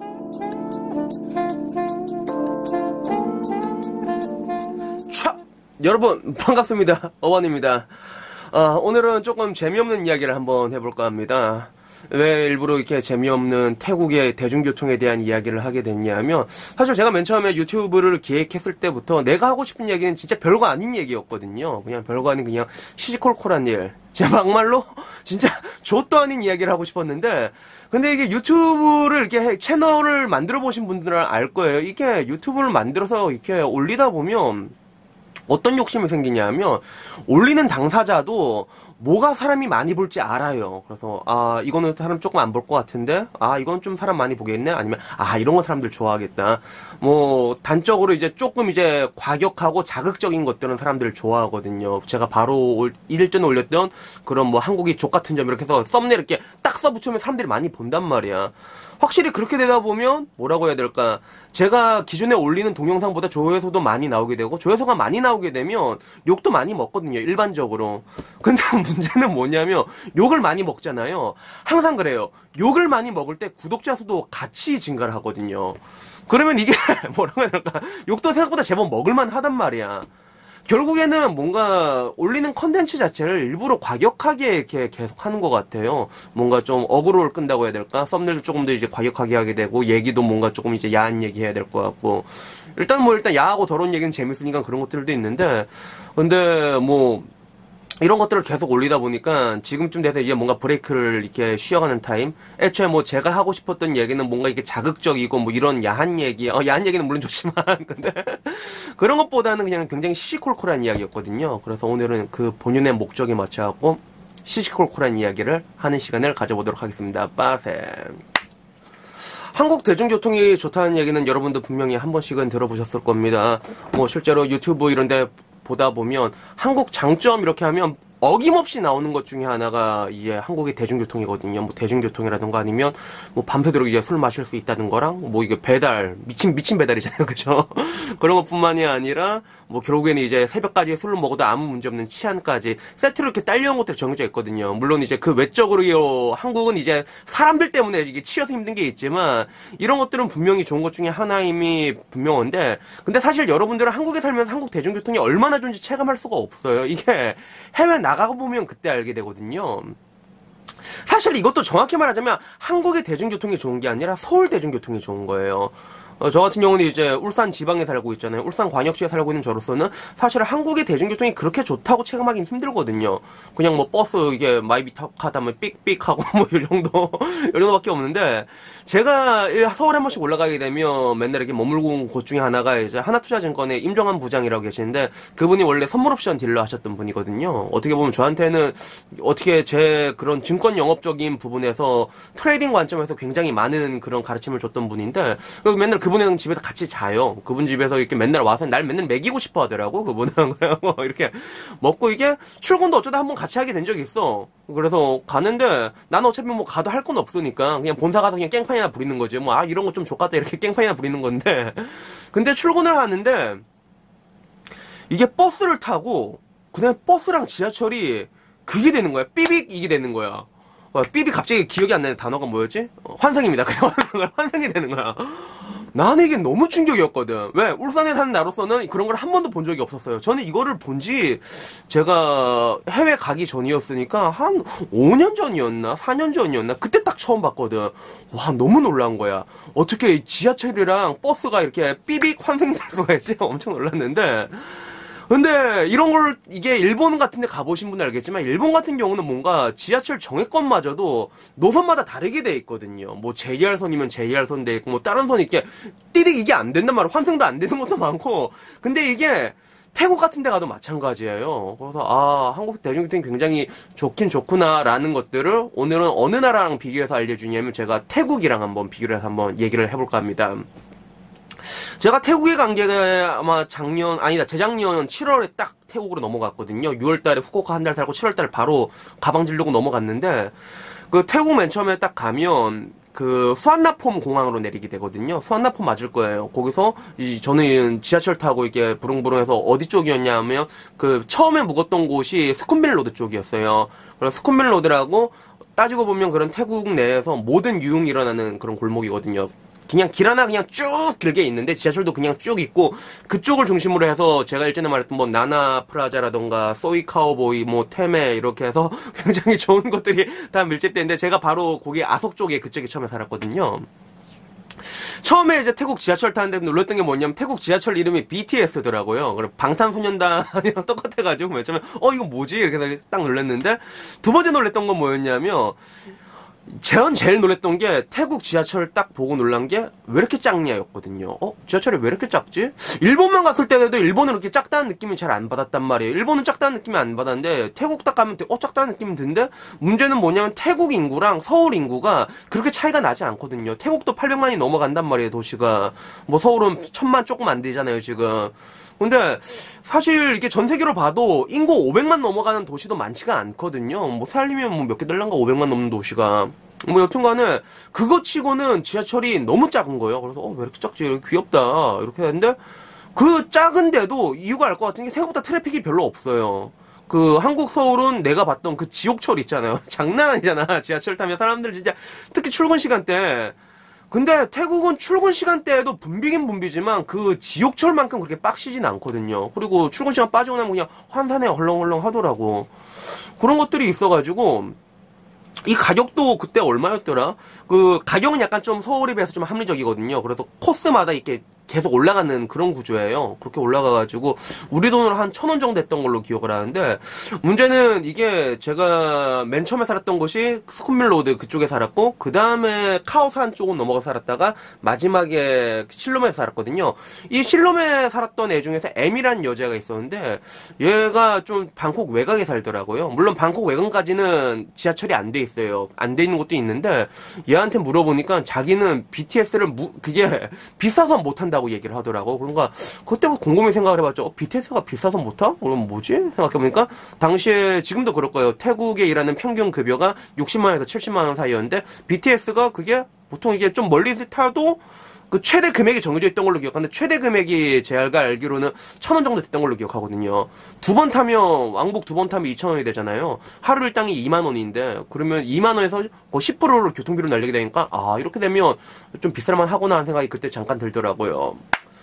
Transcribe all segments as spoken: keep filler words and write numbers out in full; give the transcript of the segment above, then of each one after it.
차! 여러분 반갑습니다. 어원입니다. 아, 오늘은 조금 재미없는 이야기를 한번 해볼까 합니다. 왜 일부러 이렇게 재미없는 태국의 대중교통에 대한 이야기를 하게 됐냐면, 사실 제가 맨 처음에 유튜브를 기획했을 때부터 내가 하고 싶은 얘기는 진짜 별거 아닌 얘기였거든요. 그냥 별거 아닌 그냥 시시콜콜한 일, 제 막말로 진짜 좆도 아닌 이야기를 하고 싶었는데, 근데 이게 유튜브를 이렇게 채널을 만들어 보신 분들은 알 거예요. 이게 유튜브를 만들어서 이렇게 올리다 보면 어떤 욕심이 생기냐면, 올리는 당사자도 뭐가 사람이 많이 볼지 알아요. 그래서 아 이거는 사람 조금 안 볼 것 같은데, 아 이건 좀 사람 많이 보겠네, 아니면 아 이런 거 사람들 좋아하겠다. 뭐 단적으로 이제 조금 이제 과격하고 자극적인 것들은 사람들 좋아하거든요. 제가 바로 일 일 전에 올렸던 그런 뭐 한국이 족 같은 점 이렇게 해서 썸네일 이렇게 딱 써붙이면 사람들이 많이 본단 말이야. 확실히 그렇게 되다 보면 뭐라고 해야 될까, 제가 기존에 올리는 동영상보다 조회수도 많이 나오게 되고, 조회수가 많이 나오게 되면 욕도 많이 먹거든요, 일반적으로. 근데 문제는 뭐냐면 욕을 많이 먹잖아요. 항상 그래요. 욕을 많이 먹을 때 구독자 수도 같이 증가를 하거든요. 그러면 이게 뭐라고 해야 될까, 욕도 생각보다 제법 먹을만 하단 말이야. 결국에는 뭔가 올리는 컨텐츠 자체를 일부러 과격하게 이렇게 계속 하는 것 같아요. 뭔가 좀 어그로를 끈다고 해야 될까? 썸네일도 조금 더 이제 과격하게 하게 되고, 얘기도 뭔가 조금 이제 야한 얘기 해야 될 것 같고. 일단 뭐 일단 야하고 더러운 얘기는 재밌으니까 그런 것들도 있는데, 근데 뭐 이런 것들을 계속 올리다 보니까 지금쯤 돼서 이제 뭔가 브레이크를 이렇게 쉬어가는 타임. 애초에 뭐 제가 하고 싶었던 얘기는 뭔가 이게 자극적이고 뭐 이런 야한 얘기, 어 야한 얘기는 물론 좋지만 근데 그런 것보다는 그냥 굉장히 시시콜콜한 이야기였거든요. 그래서 오늘은 그 본연의 목적에 맞춰갖고 시시콜콜한 이야기를 하는 시간을 가져보도록 하겠습니다. 빠셈. 한국 대중교통이 좋다는 얘기는 여러분도 분명히 한 번씩은 들어보셨을 겁니다. 뭐 실제로 유튜브 이런 데 보다 보면 한국 장점 이렇게 하면 어김없이 나오는 것 중에 하나가 이제 한국의 대중교통이거든요. 뭐 대중교통이라든가 아니면 뭐 밤새도록 이제 술 마실 수 있다는 거랑, 뭐 이게 배달, 미친, 미친 배달이잖아요. 그죠? 그런 것 뿐만이 아니라, 뭐 결국에는 이제 새벽까지 술을 먹어도 아무 문제 없는 치안까지 세트로 이렇게 딸려온 것들이 정해져 있거든요. 물론 이제 그 외적으로 한국은 이제 사람들 때문에 이게 치여서 힘든 게 있지만, 이런 것들은 분명히 좋은 것 중에 하나임이 분명한데, 근데 사실 여러분들은 한국에 살면서 한국 대중교통이 얼마나 좋은지 체감할 수가 없어요. 이게 해외 나가고 보면 그때 알게 되거든요. 사실 이것도 정확히 말하자면 한국의 대중교통이 좋은 게 아니라 서울 대중교통이 좋은 거예요. 어, 저 같은 경우는 이제 ul산 지방에 살고 있잖아요. 울산 광역시에 살고 있는 저로서는 사실 한국의 대중교통이 그렇게 좋다고 체감하기는 힘들거든요. 그냥 뭐 버스 이게 마이비 타다 하면 삑삑하고 뭐 이 정도 이 정도밖에 없는데, 제가 서울에 한 번씩 올라가게 되면 맨날 이렇게 머물고 온 곳 중에 하나가 이제 하나투자증권의 임종환 부장이라고 계시는데, 그분이 원래 선물옵션 딜러 하셨던 분이거든요. 어떻게 보면 저한테는 어떻게 제 그런 증권 영업적인 부분에서 트레이딩 관점에서 굉장히 많은 그런 가르침을 줬던 분인데, 맨날 그분이랑 집에서 같이 자요. 그분 집에서 이렇게 맨날 와서 날 맨날 먹이고 싶어 하더라고, 그분은. 뭐 이렇게 먹고, 이게 출근도 어쩌다 한번 같이 하게 된 적이 있어. 그래서 가는데 나는 어차피 뭐 가도 할 건 없으니까 그냥 본사 가서 그냥 깽판이나 부리는 거지. 뭐 아 이런 거 좀 족같다 이렇게 깽판이나 부리는 건데, 근데 출근을 하는데 이게 버스를 타고 그냥 버스랑 지하철이 그게 되는 거야. 삐빅 이게 되는 거야. 와, 삐빅 갑자기 기억이 안 나는 단어가 뭐였지? 어, 환상입니다. 그래, 환상이 되는 거야. 나는 이게 너무 충격이었거든. 왜? 울산에 사는 나로서는 그런 걸 한 번도 본 적이 없었어요. 저는 이거를 본지 제가 해외 가기 전이었으니까 한 오 년 전이었나? 사 년 전이었나? 그때 딱 처음 봤거든. 와, 너무 놀란 거야. 어떻게 지하철이랑 버스가 이렇게 삐빅 환생될 수가 있지? 엄청 놀랐는데, 근데 이런 걸, 이게 일본 같은 데 가보신 분은 알겠지만 일본 같은 경우는 뭔가 지하철 정액권마저도 노선마다 다르게 돼 있거든요. 뭐 제이알선이면 제이알선 돼 있고, 뭐 다른 선이 이렇게 띠릭 이게 안 된단 말이야. 환승도 안 되는 것도 많고. 근데 이게 태국 같은 데 가도 마찬가지예요. 그래서 아, 한국 대중교통이 굉장히 좋긴 좋구나라는 것들을 오늘은 어느 나라랑 비교해서 알려주냐면, 제가 태국이랑 한번 비교를 해서 한번 얘기를 해볼까 합니다. 제가 태국에 간 게 아마 작년, 아니다, 재작년 칠월에 딱 태국으로 넘어갔거든요. 유월 달에 후쿠오카 한 달 살고 칠월 달에 바로 가방 지르고 넘어갔는데, 그 태국 맨 처음에 딱 가면 그 수완나폼 공항으로 내리게 되거든요. 수완나폼 맞을 거예요. 거기서 이 저는 지하철 타고 이렇게 부릉부릉해서 어디 쪽이었냐 하면 그 처음에 묵었던 곳이 스쿤빌 로드 쪽이었어요. 그래서 스쿤빌 로드라고 따지고 보면 그런 태국 내에서 모든 유흥이 일어나는 그런 골목이거든요. 그냥 길 하나 그냥 쭉 길게 있는데 지하철도 그냥 쭉 있고 그쪽을 중심으로 해서 제가 일전에 말했던 뭐 나나 프라자라던가 소이 카우보이 뭐 테메 이렇게 해서 굉장히 좋은 것들이 다 밀집돼 있는데 제가 바로 거기 아속 쪽에 그쪽에 처음에 살았거든요. 처음에 이제 태국 지하철 타는데 놀랐던 게 뭐냐면 태국 지하철 이름이 비티에스더라고요. 그리고 방탄소년단이랑 똑같아가지고 맨 처음에 어 이거 뭐지 이렇게 딱 놀랐는데 두 번째 놀랐던 건 뭐였냐면 제가 제일 놀랬던 게 태국 지하철 딱 보고 놀란 게 왜 이렇게 작냐였거든요. 어? 지하철이 왜 이렇게 작지? 일본만 갔을 때도 일본은 이렇게 작다는 느낌이 잘 안 받았단 말이에요. 일본은 작다는 느낌이 안 받았는데 태국 딱 가면 어 작다는 느낌이 드는데 문제는 뭐냐면 태국 인구랑 서울 인구가 그렇게 차이가 나지 않거든요. 태국도 팔백만이 넘어간단 말이에요. 도시가. 뭐 서울은 천만 조금 안 되잖아요 지금. 근데 사실 이게 전 세계로 봐도 인구 오백만 넘어가는 도시도 많지가 않거든요. 뭐 살리면 뭐 몇 개 될란가 오백만 넘는 도시가. 뭐 여튼간에 그거 치고는 지하철이 너무 작은 거예요. 그래서 어 왜 이렇게 작지? 이렇게 귀엽다. 이렇게 했는데 그 작은데도 이유가 알 것 같은 게 생각보다 트래픽이 별로 없어요. 그 한국 서울은 내가 봤던 그 지옥철 있잖아요. 장난 아니잖아. 지하철 타면 사람들 진짜 특히 출근 시간대. 근데 태국은 출근 시간대에도 붐비긴 붐비지만 그 지옥철만큼 그렇게 빡시진 않거든요. 그리고 출근 시간 빠지고 나면 그냥 환산에 헐렁헐렁 하더라고. 그런 것들이 있어가지고 이 가격도 그때 얼마였더라? 그 가격은 약간 좀 서울에 비해서 좀 합리적이거든요. 그래서 코스마다 이렇게 계속 올라가는 그런 구조예요. 그렇게 올라가가지고 우리 돈으로 한 천 원 정도 했던 걸로 기억을 하는데 문제는 이게 제가 맨 처음에 살았던 곳이 스쿰밀로드 그쪽에 살았고 그 다음에 카오산 쪽은 넘어가 살았다가 마지막에 실롬에 살았거든요. 이 실롬에 살았던 애 중에서 M이란 여자가 있었는데 얘가 좀 방콕 외곽에 살더라고요. 물론 방콕 외곽까지는 지하철이 안 돼 있어요. 안 돼 있는 곳도 있는데 얘한테 물어보니까 자기는 비티에스를 무, 그게 비싸서 못 한다고 얘기를 하더라고. 그러니까 그때부터 곰곰이 생각을 해봤죠. 어, 비티에스가 비싸서 못 타? 그럼 뭐지? 생각해보니까 당시에 지금도 그럴 거예요. 태국에 일하는 평균 급여가 육십만 원에서 칠십만 원 사이였는데 비티에스가 그게 보통 이게 좀 멀리 타도 그 최대 금액이 정해져 있던 걸로 기억하는데 최대 금액이 제가 알기로는 천 원 정도 됐던 걸로 기억하거든요. 두 번 타면 왕복 두 번 타면 이천 원이 되잖아요. 하루 일당이 이만 원인데 그러면 이만 원에서 십 퍼센트로 교통비로 날리게 되니까 아 이렇게 되면 좀 비쌀만 하구나 하는 생각이 그때 잠깐 들더라고요.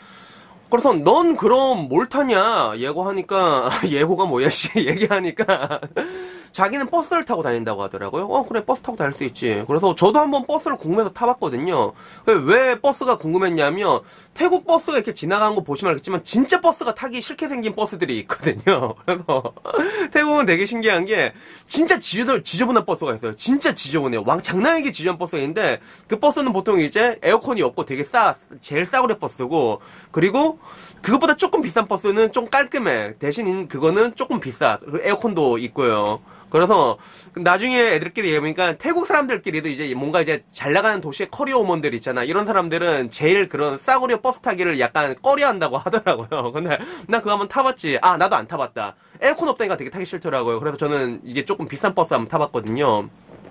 그래서 넌 그럼 뭘 타냐 예고하니까 예고가 뭐야 씨 얘기하니까 자기는 버스를 타고 다닌다고 하더라고요. 어 그래 버스 타고 다닐 수 있지. 그래서 저도 한번 버스를 궁금해서 타봤거든요. 왜 버스가 궁금했냐면 태국 버스가 이렇게 지나가는 거 보시면 알겠지만 진짜 버스가 타기 싫게 생긴 버스들이 있거든요. 그래서 태국은 되게 신기한 게 진짜 지저분, 지저분한 버스가 있어요. 진짜 지저분해요. 왕 장난이게 지저분한 버스가 있는데 그 버스는 보통 이제 에어컨이 없고 되게 싸 제일 싸구려 버스고 그리고 그것보다 조금 비싼 버스는 좀 깔끔해. 대신 그거는 조금 비싸. 에어컨도 있고요. 그래서 나중에 애들끼리 얘기해보니까 태국 사람들끼리도 이제 뭔가 이제 잘 나가는 도시의 커리어 우먼들 있잖아. 이런 사람들은 제일 그런 싸구려 버스 타기를 약간 꺼려한다고 하더라고요. 근데 나 그거 한번 타봤지. 아 나도 안 타봤다. 에어컨 없다니까 되게 타기 싫더라고요. 그래서 저는 이게 조금 비싼 버스 한번 타봤거든요.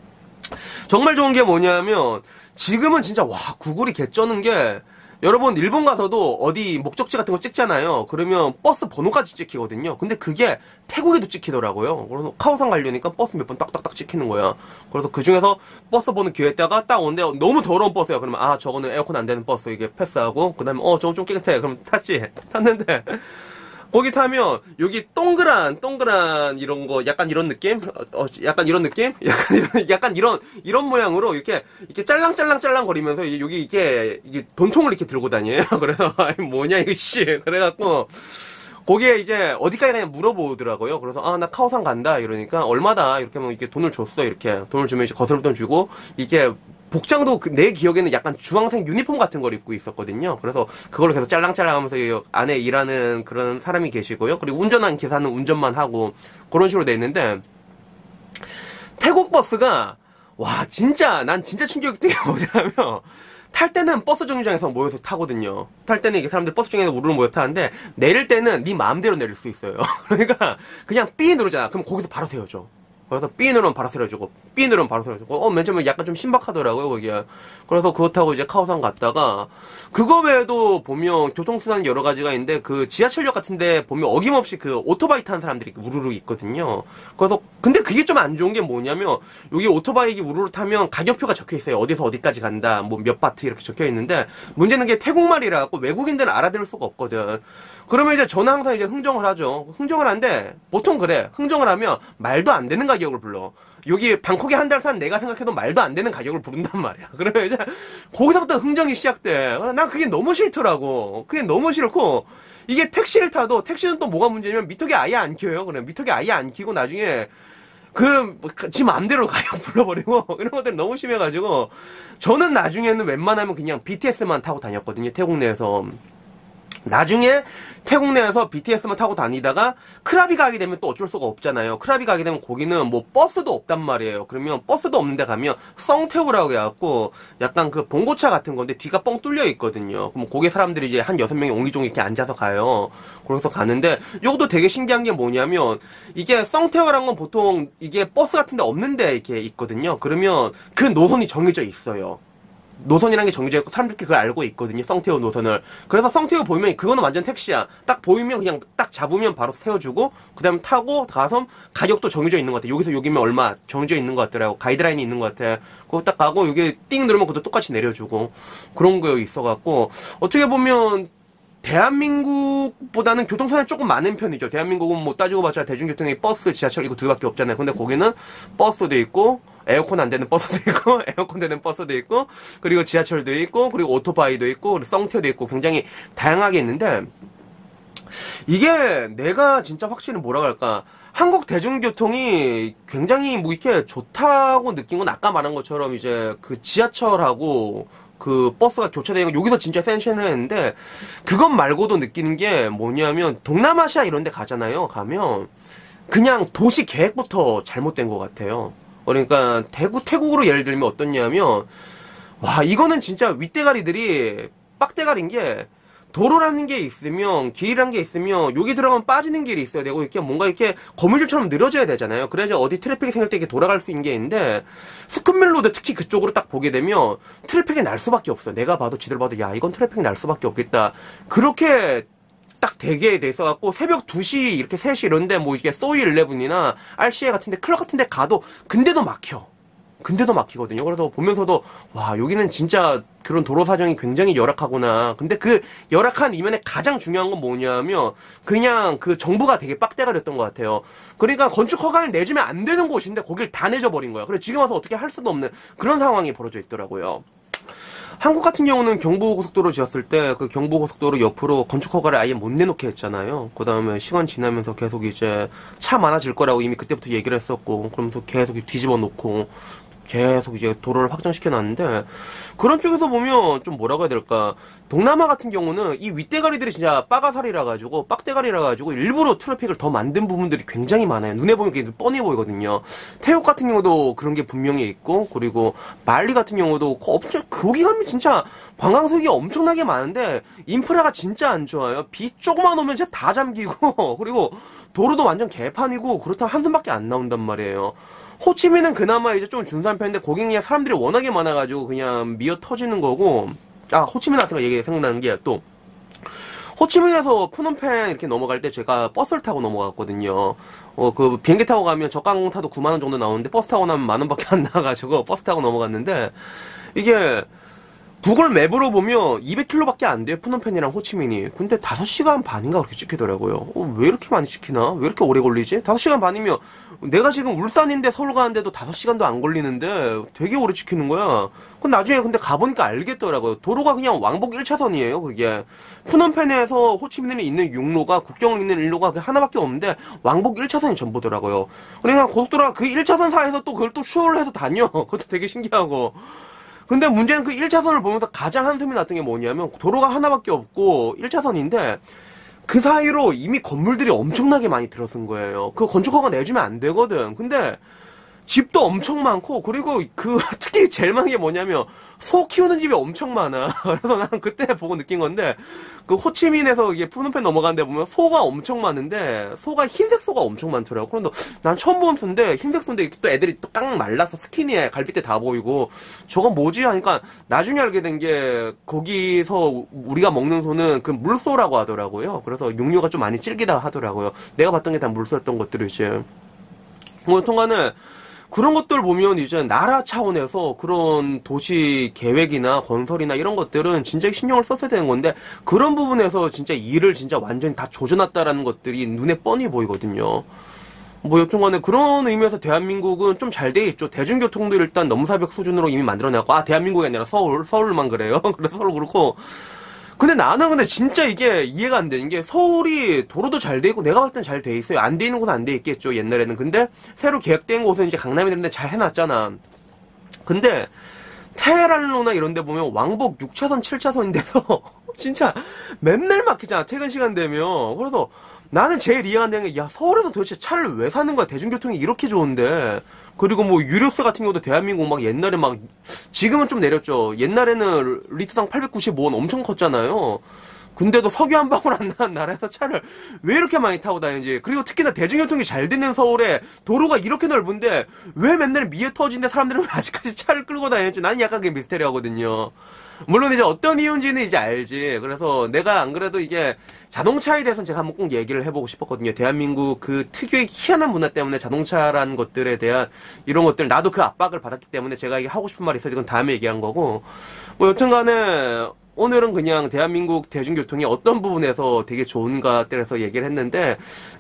정말 좋은 게 뭐냐면 지금은 진짜 와 구글이 개쩌는 게 여러분 일본 가서도 어디 목적지 같은 거 찍잖아요. 그러면 버스 번호까지 찍히거든요. 근데 그게 태국에도 찍히더라고요. 그래서 카오산 가려니까 버스 몇 번 딱딱딱 찍히는 거야. 그래서 그 중에서 버스 보는 기회에다가 딱 오는데 너무 더러운 버스야. 그러면 아 저거는 에어컨 안 되는 버스 이게 패스하고 그 다음에 어 저거 좀 깨끗해. 그럼 탔지. 탔는데 거기 타면 여기 동그란 동그란 이런 거 약간 이런 느낌? 어, 약간 이런 느낌? 약간 이런 약간 이런 이런 모양으로 이렇게 이렇게 짤랑짤랑짤랑 거리면서 여기 이게 이게 돈통을 이렇게 들고 다녀요. 그래서 아니 뭐냐 이거 씨. 그래갖고 거기에 이제 어디까지 그냥 물어보더라고요. 그래서 아 나 카오산 간다 이러니까 얼마다 이렇게 하면 이렇게 돈을 줬어 이렇게 돈을 주면 이제 거스름돈 주고 이게 복장도 그 내 기억에는 약간 주황색 유니폼 같은 걸 입고 있었거든요. 그래서 그걸로 계속 짤랑짤랑 하면서 안에 일하는 그런 사람이 계시고요. 그리고 운전한 기사는 운전만 하고 그런 식으로 돼 있는데 태국 버스가 와 진짜 난 진짜 충격적인 게 뭐냐면 탈 때는 버스 정류장에서 모여서 타거든요. 탈 때는 이게 사람들 버스 중에서 우르르 모여 타는데 내릴 때는 네 마음대로 내릴 수 있어요. 그러니까 그냥 삐 누르잖아. 그럼 거기서 바로 세워줘. 그래서 B 누르면 바로 세려주고, B 누르면 바로 세려주고, 어, 맨 처음에 약간 좀 신박하더라고요, 거기에. 그래서 그거 타고 이제 카오산 갔다가, 그거 외에도 보면 교통수단 여러 가지가 있는데, 그 지하철역 같은데 보면 어김없이 그 오토바이 타는 사람들이 우르르 있거든요. 그래서, 근데 그게 좀 안 좋은 게 뭐냐면, 여기 오토바이 우르르 타면 가격표가 적혀 있어요. 어디서 어디까지 간다, 뭐 몇 바트 이렇게 적혀 있는데, 문제는 게 태국말이라 갖고 외국인들은 알아들을 수가 없거든. 그러면 이제 저는 항상 이제 흥정을 하죠. 흥정을 하는데, 보통 그래. 흥정을 하면 말도 안 되는 가격을 불러. 여기 방콕에 한 달 산 내가 생각해도 말도 안 되는 가격을 부른단 말이야. 그러면 이제 거기서부터 흥정이 시작돼. 난 그게 너무 싫더라고. 그게 너무 싫고, 이게 택시를 타도 택시는 또 뭐가 문제냐면 미터기 아예 안 켜요. 그래 미터기 아예 안 켜고 나중에 그, 지 맘대로 가격 불러버리고, 이런 것들이 너무 심해가지고, 저는 나중에는 웬만하면 그냥 비티에스만 타고 다녔거든요, 태국 내에서. 나중에 태국 내에서 비티에스만 타고 다니다가 크라비 가게 되면 또 어쩔 수가 없잖아요. 크라비 가게 되면 거기는 뭐 버스도 없단 말이에요. 그러면 버스도 없는데 가면 썽태우라고 해갖고 약간 그 봉고차 같은 건데 뒤가 뻥 뚫려 있거든요. 그럼 거기 사람들이 이제 한 여섯 명이 옹기종기 이렇게 앉아서 가요. 그래서 가는데 이것도 되게 신기한 게 뭐냐면 이게 썽태우라는 건 보통 이게 버스 같은데 없는데 이렇게 있거든요. 그러면 그 노선이 정해져 있어요. 노선이라는 게 정해져 있고 사람들끼리 그걸 알고 있거든요. 썽태우 노선을. 그래서 썽태우 보이면 그거는 완전 택시야. 딱 보이면 그냥 딱 잡으면 바로 세워주고 그 다음에 타고 가서 가격도 정해져 있는 것 같아. 여기서 여기면 얼마 정해져 있는 것 같더라고. 가이드라인이 있는 것 같아. 그거 딱 가고 여기 띵 누르면 그것도 똑같이 내려주고 그런 거 있어갖고 어떻게 보면 대한민국보다는 교통수단이 조금 많은 편이죠. 대한민국은 뭐 따지고 봤자 대중교통이 버스, 지하철 이거 두 개밖에 없잖아요. 근데 거기는 버스도 있고 에어컨 안 되는 버스도 있고 에어컨 되는 버스도 있고 그리고 지하철도 있고 그리고 오토바이도 있고 그리고 썽태도 있고 굉장히 다양하게 있는데 이게 내가 진짜 확실히 뭐라 할까 한국 대중교통이 굉장히 뭐 이렇게 좋다고 느낀 건 아까 말한 것처럼 이제 그 지하철하고 그 버스가 교차되는 건 여기서 진짜 센션을 했는데 그것 말고도 느끼는 게 뭐냐면 동남아시아 이런 데 가잖아요. 가면 그냥 도시 계획부터 잘못된 것 같아요. 그러니까 대구, 태국으로 예를 들면 어떻냐면 와 이거는 진짜 윗대가리들이 빡대가리인 게 도로라는 게 있으면 길이라는 게 있으면 여기 들어가면 빠지는 길이 있어야 되고 이렇게 뭔가 이렇게 거물줄처럼 늘어져야 되잖아요. 그래야지 어디 트래픽이 생길 때 이렇게 돌아갈 수 있는 게 있는데 스크밀로드 특히 그쪽으로 딱 보게 되면 트래픽이 날 수밖에 없어요. 내가 봐도 지들 봐도 야 이건 트래픽이 날 수밖에 없겠다. 그렇게 딱 되게 돼 있어갖고 새벽 두 시 이렇게 세 시 이런데 뭐 이게 소이 일레븐이나 알씨에 같은데 클럽 같은데 가도 근데도 막혀. 근데도 막히거든요. 그래서 보면서도 와 여기는 진짜 그런 도로 사정이 굉장히 열악하구나. 근데 그 열악한 이면에 가장 중요한 건 뭐냐면 그냥 그 정부가 되게 빡대가렸던 것 같아요. 그러니까 건축 허가를 내주면 안 되는 곳인데 거길 다 내줘 버린 거야. 그래서 지금 와서 어떻게 할 수도 없는 그런 상황이 벌어져 있더라고요. 한국 같은 경우는 경부고속도로 지었을 때 그 경부고속도로 옆으로 건축허가를 아예 못 내놓게 했잖아요. 그 다음에 시간 지나면서 계속 이제 차 많아질 거라고 이미 그때부터 얘기를 했었고 그러면서 계속 뒤집어 놓고 계속 이제 도로를 확장시켜 놨는데 그런 쪽에서 보면 좀 뭐라고 해야 될까 동남아 같은 경우는 이 윗대가리들이 진짜 빠가살이라 가지고 빡대가리라 가지고 일부러 트래픽을 더 만든 부분들이 굉장히 많아요. 눈에 보면 그게 뻔히 보이거든요. 태국 같은 경우도 그런 게 분명히 있고 그리고 말리 같은 경우도 엄청 거기 가면 진짜 관광석이 엄청나게 많은데 인프라가 진짜 안 좋아요. 비 조금만 오면 진짜 다 잠기고 그리고 도로도 완전 개판이고 그렇다면 한숨밖에 안 나온단 말이에요. 호치민은 그나마 이제 좀 준수한 편인데 거기 그냥 사람들이 워낙에 많아가지고 그냥 미어 터지는 거고 아 호치민 같은 거 얘기 생각나는 게 또 호치민에서 푸놈펜 이렇게 넘어갈 때 제가 버스를 타고 넘어갔거든요. 어 그 비행기 타고 가면 저가 타도 구만 원 정도 나오는데 버스 타고 나면 만 원밖에 안 나가지고 버스 타고 넘어갔는데 이게 구글 맵으로 보면 이백 킬로미터밖에 안 돼요. 푸놈펜이랑 호치민이. 근데 다섯 시간 반인가 그렇게 찍히더라고요. 어, 왜 이렇게 많이 찍히나? 왜 이렇게 오래 걸리지? 다섯 시간 반이면 내가 지금 울산인데 서울 가는데도 다섯 시간도 안 걸리는데 되게 오래 찍히는 거야. 그럼 나중에 근데 가보니까 알겠더라고요. 도로가 그냥 왕복 일 차선이에요. 그게. 푸놈펜에서 호치민에 있는 육로가 국경을 잇는 일로가 하나밖에 없는데 왕복 일 차선이 전부더라고요. 그러니까 고속도로가 그 일 차선 사이에서 또 그걸 또 쇼를 해서 다녀. 그것도 되게 신기하고. 근데 문제는 그 일 차선을 보면서 가장 한숨이 났던 게 뭐냐면 도로가 하나밖에 없고 일 차선인데 그 사이로 이미 건물들이 엄청나게 많이 들어선 거예요. 그 건축허가 내주면 안 되거든. 근데 집도 엄청 많고, 그리고 그, 특히 제일 많은 게 뭐냐면, 소 키우는 집이 엄청 많아. 그래서 난 그때 보고 느낀 건데, 그 호치민에서 이게 푸놈펜 넘어가는데 보면 소가 엄청 많은데, 소가 흰색 소가 엄청 많더라고. 그런데 난 처음 본 소인데, 흰색 소인데 또 애들이 또 깡 말라서 스키니에 갈비뼈 다 보이고, 저건 뭐지? 하니까 나중에 알게 된 게, 거기서 우리가 먹는 소는 그 물소라고 하더라고요. 그래서 육류가 좀 많이 질기다 하더라고요. 내가 봤던 게 다 물소였던 것들이지. 뭐, 통과는, 그런 것들 보면 이제 나라 차원에서 그런 도시 계획이나 건설이나 이런 것들은 진짜 신경을 썼어야 되는 건데, 그런 부분에서 진짜 일을 진짜 완전히 다 조져놨다라는 것들이 눈에 뻔히 보이거든요. 뭐 여튼간에 그런 의미에서 대한민국은 좀 잘 돼 있죠. 대중교통도 일단 넘사벽 수준으로 이미 만들어내고, 아 대한민국이 아니라 서울, 서울만 그래요. 그래서 서울 그렇고. 근데 나는 근데 진짜 이게 이해가 안 되는 게, 서울이 도로도 잘 돼 있고 내가 봤을 땐 잘 돼 있어요. 안 돼 있는 곳은 안 돼 있겠죠, 옛날에는. 근데 새로 계획된 곳은 이제 강남이 되는데 잘 해놨잖아. 근데 테헤란로나 이런 데 보면 왕복 육 차선, 칠 차선인데서 진짜 맨날 막히잖아, 퇴근 시간 되면. 그래서 나는 제일 이해가 안 되는 게, 야, 서울에서 도대체 차를 왜 사는 거야? 대중교통이 이렇게 좋은데. 그리고 뭐 유류세 같은 경우도 대한민국 막 옛날에 막, 지금은 좀 내렸죠. 옛날에는 리터당 팔백구십오 원 엄청 컸잖아요. 근데도 석유 한 방울 안 나는 나라에서 차를 왜 이렇게 많이 타고 다니는지. 그리고 특히나 대중교통이 잘 되는 서울에 도로가 이렇게 넓은데 왜 맨날 미에 터지는데 사람들은 왜 아직까지 차를 끌고 다니는지 나는 약간 그게 미스테리하거든요. 물론 이제 어떤 이유인지는 이제 알지. 그래서 내가 안 그래도 이게 자동차에 대해서는 제가 한번 꼭 얘기를 해보고 싶었거든요. 대한민국 그 특유의 희한한 문화 때문에 자동차라는 것들에 대한 이런 것들, 나도 그 압박을 받았기 때문에 제가 이게 하고 싶은 말이 있어서 이건 다음에 얘기한 거고, 뭐 여튼간에 오늘은 그냥 대한민국 대중교통이 어떤 부분에서 되게 좋은가 때려서 얘기를 했는데,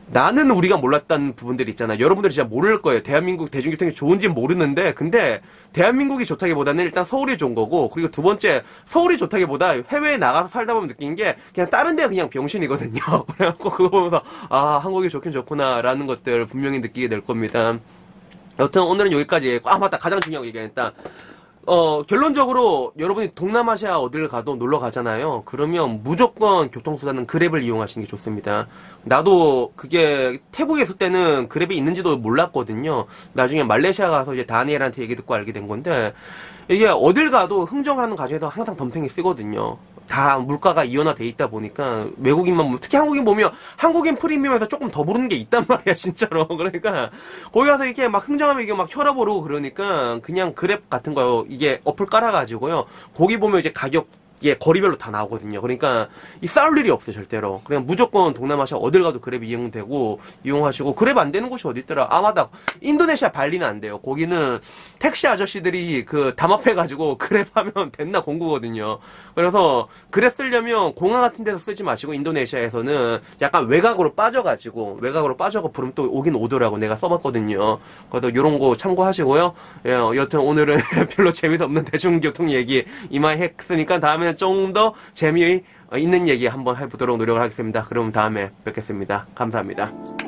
나는 우리가 몰랐던 부분들이 있잖아. 여러분들이 진짜 모를 거예요. 대한민국 대중교통이 좋은지 모르는데, 근데 대한민국이 좋다기보다는 일단 서울이 좋은 거고, 그리고 두 번째, 서울이 좋다기보다 해외에 나가서 살다 보면 느낀 게 그냥 다른 데가 그냥 병신이거든요. 그래갖고 그거 보면서 아, 한국이 좋긴 좋구나 라는 것들 분명히 느끼게 될 겁니다. 여튼 오늘은 여기까지. 아 맞다, 가장 중요한 얘기했다. 어, 결론적으로 여러분이 동남아시아 어딜 가도 놀러 가잖아요. 그러면 무조건 교통수단은 그랩을 이용하시는 게 좋습니다. 나도 그게 태국에 있을 때는 그랩이 있는지도 몰랐거든요. 나중에 말레이시아 가서 이제 다니엘한테 얘기 듣고 알게 된 건데, 이게 어딜 가도 흥정을 하는 과정에서 항상 덤탱이 쓰거든요. 다 물가가 이원화돼 있다 보니까 외국인만, 특히 한국인 보면 한국인 프리미엄에서 조금 더 부르는 게 있단 말이야, 진짜로. 그러니까 거기 가서 이렇게 막 흥정하면 이게 막 혈압 오르고 그러니까 그냥 그랩 같은 거 이게 어플 깔아가지고요. 거기 보면 이제 가격 예, 거리별로 다 나오거든요. 그러니까 이 싸울 일이 없어요, 절대로. 그냥 무조건 동남아시아 어딜 가도 그랩 이용되고 이용하시고, 그랩 안 되는 곳이 어디 있더라? 아 맞다, 인도네시아 발리는 안 돼요. 거기는 택시 아저씨들이 그 담합해가지고 그랩 하면 됐나 공구거든요. 그래서 그랩 쓰려면 공항 같은 데서 쓰지 마시고, 인도네시아에서는 약간 외곽으로 빠져가지고 외곽으로 빠져가 부르면 또 오긴 오더라고. 내가 써봤거든요. 그래서 요런 거 참고하시고요. 예, 여튼 오늘은 별로 재미도 없는 대중교통 얘기 이마에 했으니까 다음에 좀 더 재미있는 얘기 한번 해보도록 노력을 하겠습니다. 그럼 다음에 뵙겠습니다. 감사합니다.